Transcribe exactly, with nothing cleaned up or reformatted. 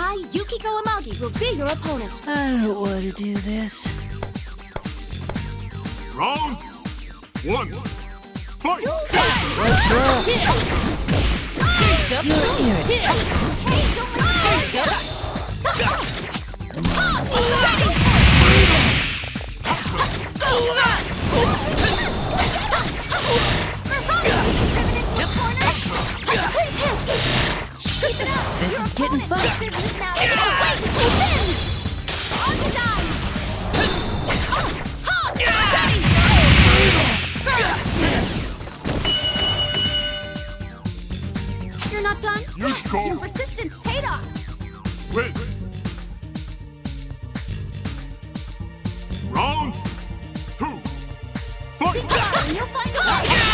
I, Yukiko Amagi, will be your opponent. I don't want to do this. Round one. Fight! Let's roll. You're irritating. This is getting fun. You're not done? Yukiko Your persistence paid off. win. Round two. Fight! You'll find a way.